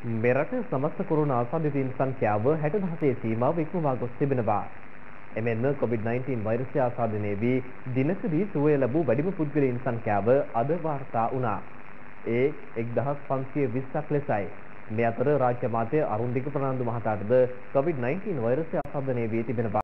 මෙරට සමස්ත කොරෝනා ආසාදිතයින් සංඛ්‍යාව 60,000 සීමාව ඉක්මවා ගොස් තිබෙනවා. එමෙන්ම COVID-19 වෛරසය ආසාදනය වී දිනකදී සුවය ලැබූ වැඩිම පුද්ගලයන් සංඛ්‍යාව අද වාර්තා වුණා. ඒ 1520ක් ලෙසයි. මේ අතර රාජ්‍ය අමාත්‍ය අරුන්දික ප්‍රනාන්දු මහතාටද COVID-19 වෛරසය ආසාදනය වී තිබෙනවා.